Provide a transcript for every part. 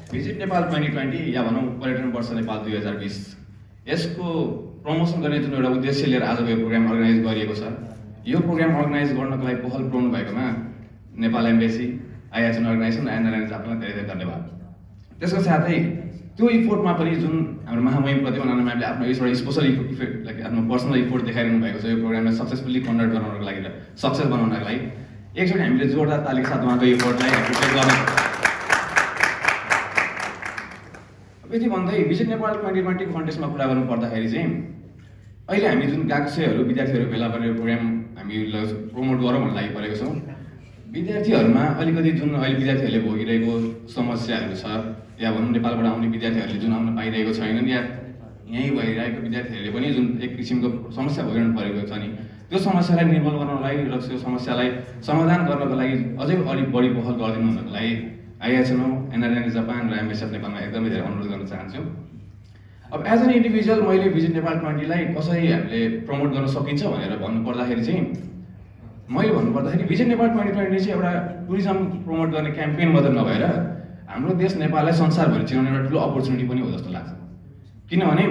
Visit Nepal 2020 या भनौँ पर्यटन वर्ष नेपाल 2020 यसको प्रमोसन गर्ने जुन एउटा उद्देश्य लिएर आजको यो प्रोग्राम अर्गनाइज गरिएको छ, यो प्रोग्राम अर्गनाइज गर्नको लागि पहल पुर्याउनु भएकोमा नेपाल एम्बेसी, आइएचएन अर्गनाइजेसन र एनआरएन जापानलाई धेरै धेरै धन्यवाद। त्यसको साथै त्यो इफोर्टमा पनि जुन हाम्रो महामहिम प्रतिभा नाना म्यामले आफ्नो एउटा स्पेसल इफेक्ट लाइक आफ्नो पर्सनल इफोर्ट देखाइरहनु भएको छ यो प्रोग्रामलाई सक्सेसफुली कन्डक्ट गराउनको लागि र सक्सेस बनाउनको लागि एकचोटि हामीले जोरदार तालीका साथ उहाँको इफोर्टलाई एप्रिसिएट गर्ने। यति भन्दै भिजिट नेपाल 2020 कन्टेस्टमा कुरा गर्नु पर्दाखेरि चाहिँ अहिले हामी जुन गाग्सेहरू विद्यार्थीहरू भेला गरेर प्रोग्राम हामी प्रमोट गरौँ भन्ने लागि परेको छौँ। विद्यार्थीहरूमा अलिकति जुन अहिले विद्यार्थीहरूले भोगिरहेको समस्याहरू छ या भनौँ नेपालबाट आउने विद्यार्थीहरूले जुन आउन पाइरहेको छैनन् या यहीँ भइरहेको विद्यार्थीहरूले पनि जुन एक किसिमको समस्या भोगिरहनु परेको छ नि, त्यो समस्यालाई निर्मूल गर्नको लागि र त्यो समस्यालाई समाधान गर्नको लागि अझै अलिक बढी पहल गरिदिनु हुनको लागि आइएचएन, एनआरएन जापान र एमएसएफ नेपालमा एकदमै धेरै अनुरोध गर्न चाहन्छु। अब एज एन इन्डिभिजुअल मैले भिजिट नेपाल 20 कसरी हामीले प्रमोट गर्न सकिन्छ भनेर भन्नुपर्दाखेरि चाहिँ मैले भन्नुपर्दाखेरि भिजिट नेपाल 2020 चाहिँ एउटा टुरिज्म प्रमोट गर्ने क्याम्पेन मात्र नभएर हाम्रो देश नेपाललाई संसारभरि चिनाउने एउटा ठुलो अपर्च्युनिटी पनि हो जस्तो लाग्छ। किनभने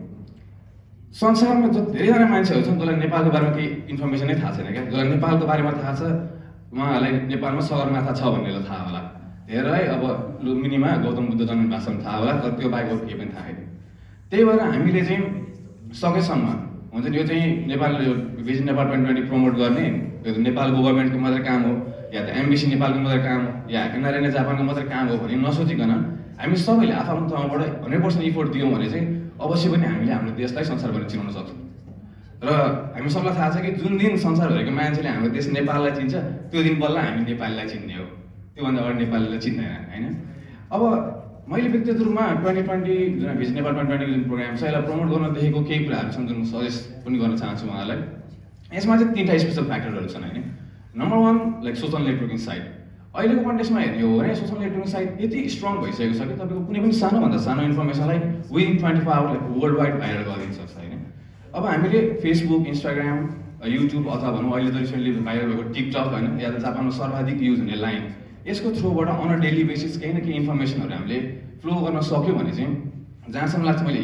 संसारमा जो धेरैजना मान्छेहरू छन् जसलाई नेपालको बारेमा केही इन्फर्मेसनै थाहा छैन क्या, जसलाई नेपालको बारेमा थाहा छ उहाँहरूलाई नेपालमा सगरमाथा छ भन्नेलाई थाहा होला, धेरै अब लुम्बिनीमा गौतम बुद्ध जन्म भाषण थाहा होला, तर त्यो बाहेक केही पनि थाहा छैन। त्यही भएर हामीले चाहिँ सकेसम्म हुन्छ नि यो चाहिँ नेपाल भिजिट नेपाल 2020 प्रमोट गर्ने यो नेपाल गभर्मेन्टको मात्रै काम हो या त एमबिसी नेपालको मात्रै काम हो या एनआरएन जापानको मात्रै काम हो भने नसोचिकन हामी सबैले आफ्नो तर्फबाट 100% इफोर्ट दियौँ भने चाहिँ अवश्य पनि हामीले हाम्रो देशलाई संसारभरि चिनाउन सक्छौँ। र हामी सबलाई थाहा छ कि जुन दिन संसारभरिको मान्छेले हाम्रो देश नेपाललाई चिन्छ त्यो दिन बल्ल हामी नेपालीलाई चिन्ने हो, त्योभन्दा अगाडि नेपालीलाई चिन्दैन होइन। अब मैले व्यक्तिगत रूपमा 2020 जुन भिजिट नेपाल 2020 जुन प्रोग्राम छ यसलाई प्रमोट गर्न देखेको केही कुराहरू छन् जुन सजेस्ट पनि गर्न चाहन्छु उहाँलाई। यसमा चाहिँ 3टा स्पेसल फ्याक्टरहरू छन् होइन। Number 1 like social networking site. अहिलेको कन्टेक्स्टमा हेर्ने हो भने सोसल नेटवर्किङ साइट यति स्ट्रङ भइसकेको छ कि तपाईँको कुनै पनि सानोभन्दा सानो इन्फर्मेसनलाई within 24 hour world wide viral गरिदिन सक्छ होइन। अब हामीले फेसबुक, इन्स्टाग्राम, युट्युब अथवा भनौँ अहिले त रिसेन्टली भाइरल भएको टिकटक होइन या त जापानमा सर्वाधिक युज हुने लाइन, यसको थ्रुबाट अन अ डेली बेसिस केही न केही इन्फर्मेसनहरू हामीले फ्लो गर्न सक्यो भने चाहिँ जहाँसम्म लाग्छ मैले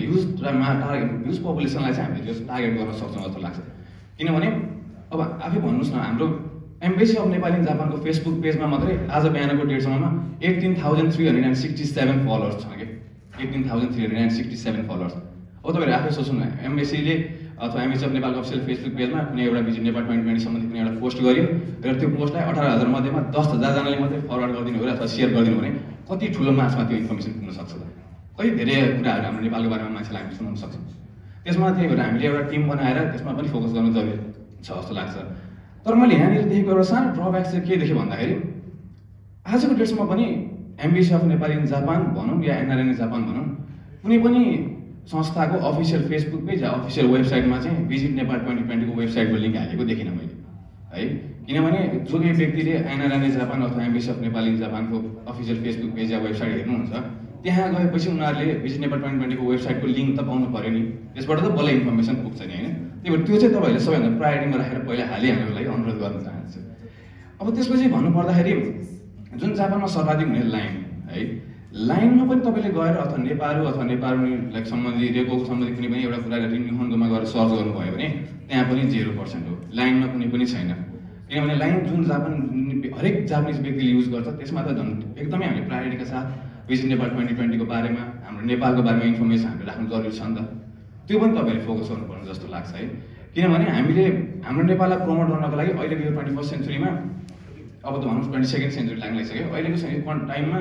युज पपुलेसनलाई चाहिँ हामीले त्यो टार्गेट गर्न सक्छौँ जस्तो लाग्छ। किनभने अब आफै भन्नुहोस् न हाम्रो एम्बेसी अफ नेपाल इन जापानको फेसबुक पेजमा मात्रै आज बिहानको डेटसम्ममा 18,367 फलोअर्स छ कि 18,367 फलोअर्स। अब तपाईँहरू आफै सोच्नु न एम्बेसीले अथवा एमएसएफ अफ नेपालको अफिसियल फेसबुक पेजमा कुनै एउटा भिजिट नेपाल 2020 सम्बन्धी कुनै एउटा पोस्ट गर्यो र त्यो पोस्टलाई 18,000 मध्येमा 10,000 जनाले मात्रै फरवर्ड गरिदिनु हो अथवा सेयर गरिदिनु भने कति ठुलो मासमा त्यो इन्फर्मेसन पुग्न सक्छ त। कति धेरै कुराहरू हाम्रो नेपालको बारेमा मान्छेलाई हामी सुनाउन सक्छौँ। त्यसमा त्यही भएर हामीले एउटा टिम बनाएर त्यसमा पनि फोकस गर्नु जरुरी छ जस्तो लाग्छ। तर मैले यहाँनिर देखेको एउटा सानो ड्रब्याक चाहिँ के देखेँ भन्दाखेरि आजको डेटसम्म पनि embassy of Nepal in Japan भनौँ या एनआरएन जापान भनौँ कुनै पनि संस्थाको अफिसियल फेसबुक पेज या अफिसियल वेबसाइटमा चाहिँ भिजिट नेपाल 2020 को वेबसाइटको लिङ्क हालेको देखिनँ मैले है। किनभने जो केही व्यक्तिले एनआरएन जापान अथवा एम्बेसी अफ नेपाल इन जापानको अफिसियल फेसबुक पेज या वेबसाइट हेर्नुहुन्छ त्यहाँ गएपछि उनीहरूले भिजिट नेपाल 2020 को वेबसाइटको लिङ्क त पाउनु पऱ्यो नि, त्यसबाट त बल्ल इन्फर्मेसन पुग्छ नि होइन। त्यही भएर त्यो चाहिँ तपाईँहरूले सबैभन्दा प्रायोरिटीमा राखेर पहिला हालिहाल्नुको लागि अनुरोध गर्न चाहन्छु। अब त्यसपछि भन्नुपर्दाखेरि जुन जापानमा सर्वाधिक हुने लाइन है, लाइनमा पनि तपाईँले गएर अथवा नेपाली सम्बन्धी रेको सम्बन्धी कुनै पनि एउटा कुरा निहुन्गोमा गएर सर्च गर्नुभयो भने त्यहाँ पनि 0% हो, लाइनमा कुनै पनि छैन। किनभने लाइन जुन हरेक जापानिज व्यक्तिले युज गर्छ त्यसमा त झन् एकदमै हामीले प्रायोरिटीका साथ भिजिट नेपाल 2020 को बारेमा हाम्रो नेपालको बारेमा इन्फर्मेसन हामीले राख्नु जरुरी छ नि त। त्यो पनि तपाईँले फोकस गर्नुपर्ने जस्तो लाग्छ है। किनभने हामीले हाम्रो नेपाललाई प्रमोट गर्नको लागि अहिलेको यो 21st सेन्चुरीमा अब त भनौँ 22nd सेन्चुरी लाग्न लागिसक्यो। अहिलेको टाइममा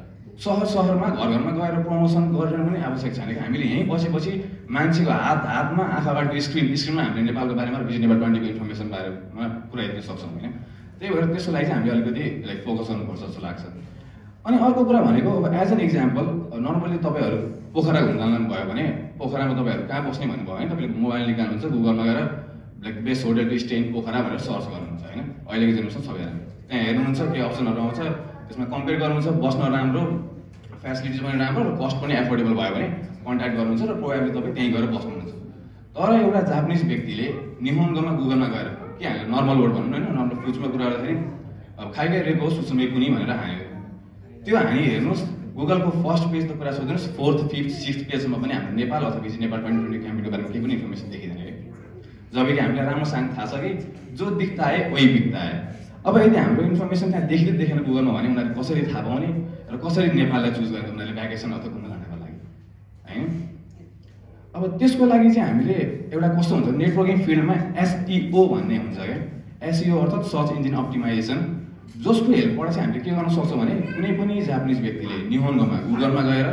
सहरमा घरमा गएर प्रमोसन गरेर पनि आवश्यक छैन कि हामीले यहीँ बसेपछि मान्छेको हातमा आँखा अगाडिको स्क्रिनमा हामीले नेपालको बारेमा भिजिट नेपाल 20 को इन्फर्मेसन बारेमा पुऱ्याइदिन सक्छौँ होइन। त्यही भएर त्यसको लागि चाहिँ हामीले अलिकति फोकस गर्नुपर्छ जस्तो लाग्छ। अनि अर्को कुरा भनेको अब एज एन इक्जाम्पल नर्मली तपाईँहरू पोखरा घुम्न जानुभयो भने पोखरामा तपाईँहरू कहाँ बस्ने भन्नुभयो भने तपाईँले मोबाइल निकाल्नुहुन्छ, गुगलमा गएर best hotel to stay in Pokhara भनेर सर्च गर्नुहुन्छ होइन। अहिलेको जेनेरेसन सबैजना त्यहाँ हेर्नुहुन्छ के अप्सनहरू आउँछ, त्यसमा कम्पेयर गर्नुहुन्छ, बस्न राम्रो, फेसिलिटिज पनि राम्रो र कस्ट पनि एफोर्डेबल भयो भने कन्ट्याक्ट गर्नुहुन्छ र प्रोभाइडली तपाईँ त्यहीँ गएर बस्नुहुन्छ। तर एउटा जापानिज व्यक्तिले निहोन्गोमा गुगलमा गएर के हाल्यो नर्मल वर्ड भन्नु होइन, नर्मल फ्रुट्समा कुरा गर्दाखेरि अब खाइखाइ रेको सुसुमे कुनी भनेर हाल्यो। त्यो हामी हेर्नुहोस् गुगलको फर्स्ट पेज त कुरा सोध्नुहोस्, 4th 5th 6th पेजमा पनि हाम्रो नेपाल अथवा भिजिट नेपाल 2020 क्याम्पेनको बारेमा केही पनि इन्फर्मेसन देखिँदैन है। जबकि हामीलाई राम्रोसँग थाहा छ कि जो दिख्ता है वही बिक्ता है। अब यदि हाम्रो इन्फर्मेसन त्यहाँ देखिँदै देखेन गुगलमा भने उनीहरूले कसरी थाहा पाउने र कसरी नेपाललाई चुज गर्ने उनीहरूले भ्याकेसन अथवा घुम्न जानको लागि होइन। अब त्यसको लागि चाहिँ हामीले एउटा कस्तो हुन्छ नेटवर्किङ फिल्डमा SEO भन्ने हुन्छ क्या। SEO अर्थात् सर्च इन्जिन अप्टिमाइजेसन, जसको हेल्पबाट चाहिँ हामीले के गर्न सक्छौँ भने कुनै पनि जापानिज व्यक्तिले निहोन्गोमा गुगलमा गएर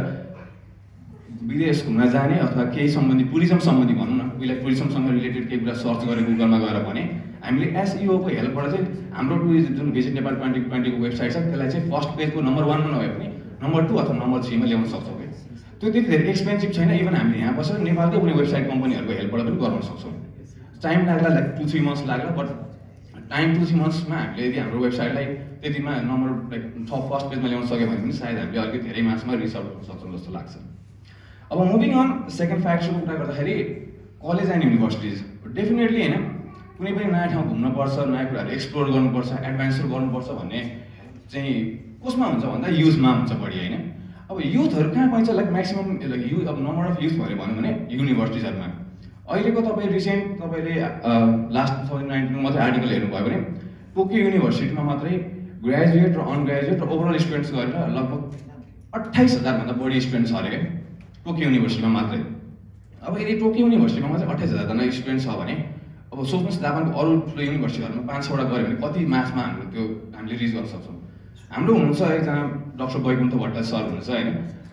विदेश घुम्न जाने अथवा केही सम्बन्धी टुरिज्म सम्बन्धी भनौँ न, उसलाई टुरिज्मसँग रिलेटेड केही कुरा सर्च गरेर गुगलमा गएर भने हामीले SEO को हेल्पबाट चाहिँ हाम्रो टुरिज्म जुन भिजिट नेपाल 2020 को वेबसाइट छ त्यसलाई चाहिँ फर्स्ट पेजको नम्बर 1 मा नभए पनि नम्बर 2 अथवा नम्बर 3 मा ल्याउन सक्छौँ। त्यो त्यति धेरै एक्सपेन्सिभ छैन, इभन हामीले यहाँ बसेर नेपालकै कुनै वेबसाइट कम्पनीहरूको हेल्पबाट पनि गर्न सक्छौँ। टाइम लाग्ला लाइक 2-3 मन्थ्स लाग्ला, बट टाइम 2-3 मन्थ्समा हामीले यदि हाम्रो वेबसाइटलाई त्यतिमा नम्बर लाइक फर्स्ट पेजमा ल्याउन सक्यो भने पनि सायद हामीले अलिकति धेरै मासमा रिच आउट गर्न सक्छौँ जस्तो लाग्छ। अब मुभिङ अन सेकेन्ड फ्याक्टरको कुरा गर्दाखेरि कलेज एन्ड युनिभर्सिटिज डेफिनेटली होइन, कुनै पनि नयाँ ठाउँ घुम्नुपर्छ, नयाँ कुराहरू एक्सप्लोर गर्नुपर्छ, एडभेन्चर गर्नुपर्छ भन्ने चाहिँ कसमा हुन्छ भन्दा युथमा हुन्छ बढी होइन। अब युथहरू कहाँ पाइन्छ लाइक म्याक्सिमम् लाइक अब नम्बर अफ युथ भनौँ भने युनिभर्सिटिजहरूमा अहिलेको तपाईँ रिसेन्ट तपाईँले लास्ट 2019 मात्रै आर्टिकल हेर्नुभयो भने टोकियो युनिभर्सिटीमा मात्रै ग्रेजुएट र अनग्रेजुएट र ओभरअल स्टुडेन्ट्स गरेर लगभग 28,000 भन्दा बढी स्टुडेन्ट्स छ अरे क्या टोकियो युनिभर्सिटीमा मात्रै। अब यदि टोकियो युनिभर्सिटीमा मात्रै 28,000 जना स्टुडेन्ट छ भने अब सोच्नुहोस् जापानको अरू ठुलो युनिभर्सिटीहरूमा 5-6वटा गऱ्यो भने कति मासमा हामीले रिच गर्न सक्छौँ। हाम्रो हुनुहुन्छ एकजना डाक्टर वैकुण्ठ भट्टाचार्य सर हुनुहुन्छ होइन,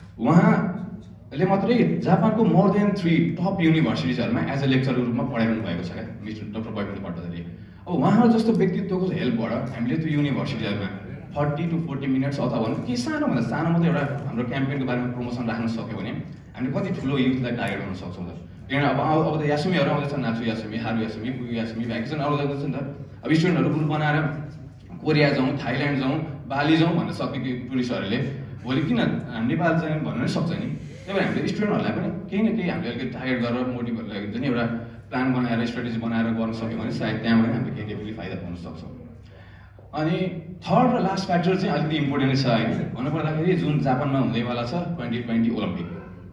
उहाँले मात्रै जापानको मोर देन 3 टप युनिभर्सिटिजहरूमा एज अ लेक्चरको रूपमा पढाइरहनु भएको छ क्या मिस्टर डाक्टर वैकुण्ठ भट्टाचार्य। अब उहाँहरू जस्तो व्यक्तित्वको हेल्पबाट हामीले त्यो युनिभर्सिटीहरूमा 40 to 40 मिनट्स अथवा भनौँ कि सानोभन्दा सानो मात्रै एउटा हाम्रो क्याम्पेनको बारेमा प्रमोसन राख्न सक्यो भने हामीले कति ठुलो युथलाई टार्गेट गर्न सक्छौँ त। किनभने अब त यासुमीहरू आउँदैछ, नाचु यासुमी, हारु यासुमी, पुगु यासुमी, भ्याकेसन आउँदैछ नि त। अब स्टुडेन्टहरू ग्रुप बनाएर कोरिया जाउँ, थाइल्यान्ड जाउँ, बाली जाउँ भन्न सक्यो कि टुरिस्टहरूले भोलि किन नेपाल जाने भन्नु नै सक्छ नि। त्यही भएर हामीले स्टुडेन्टहरूलाई पनि केही न केही हामीले अलिकति टार्गेट गरेर मोटिभहरूलाई हुन्छ नि एउटा प्लान बनाएर स्ट्राटेजी बनाएर गर्न सक्यो भने सायद त्यहाँबाट हामीले केही डेफिनेटली फाइदा पाउन सक्छौँ। अनि थर्ड र लास्ट फ्याक्टर चाहिँ अलिकति इम्पोर्टेन्ट छ होइन, भन्नुपर्दाखेरि जुन जापानमा हुँदैवाला छ 2020 ओलम्पिक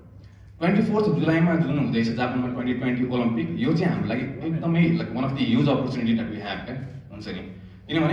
24 जुलाईमा जुन हुँदैछ जापानमा 2020 ओलम्पिक, यो चाहिँ हाम्रो लागि एकदमै like one of the huge opportunity that we have क्या हुन्छ नि। किनभने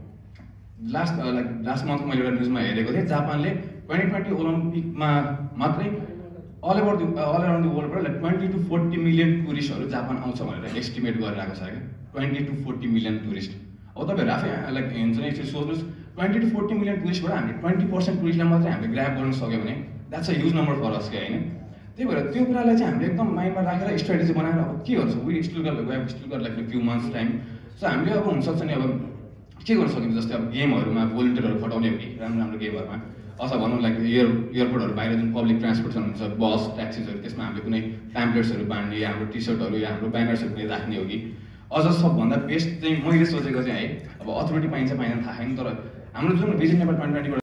लास्ट मन्थ मैले एउटा न्युजमा हेरेको थिएँ, जापानले 2020 ओलम्पिकमा मात्रै अल अराउन्ड द वर्ल्डबाट लाइक 20 to 40 मिलियन टुरिस्टहरू जापान आउँछ भनेर एस्टिमेट गरिरहेको छ क्या। 20 to 40 मिलियन टुरिस्ट। अब तपाईँहरू आफै लाइक हुन्छ नि एकचोटि सोच्नुहोस् 20 to 40 मिलियन टुरिस्टबाट हामीले 20% टुरिस्टलाई मात्रै हामीले ग्राब गर्न सक्यो भने that's a huge number for us क्या होइन। त्यही भएर त्यो कुरालाई चाहिँ हामीले एकदम माइन्डमा राखेर स्ट्राटेजी बनाएर अब के गर्छ वी स्टिल गर like few months time. So हामीले अब हुनसक्छ नि अब के गर्न सकिन्छ जस्तै अब गेमहरूमा भोलिन्टियरहरू खटाउने हो कि राम्रो गेमहरूमा, अथवा भनौँ लाइक एयरपोर्टहरू बाहिर जुन पब्लिक ट्रान्सपोर्टेसन हुन्छ बस ट्याक्सीहरू त्यसमा हामीले कुनै प्याम्पलेट्सहरू बाँड्ने या हाम्रो टी सर्टहरू या हाम्रो ब्यानर्सहरू पनि राख्ने हो कि। अझ सबभन्दा बेस्ट चाहिँ मैले सोचेको चाहिँ है अब अथोरिटी पाइन्छ थाहा छैन, तर हाम्रो जुन भिजिट नेपाल 2020